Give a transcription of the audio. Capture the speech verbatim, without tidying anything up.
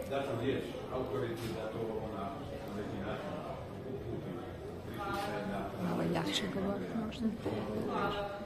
dato riječ, autoritato na neki način uputi. Malo jače govoriti možda.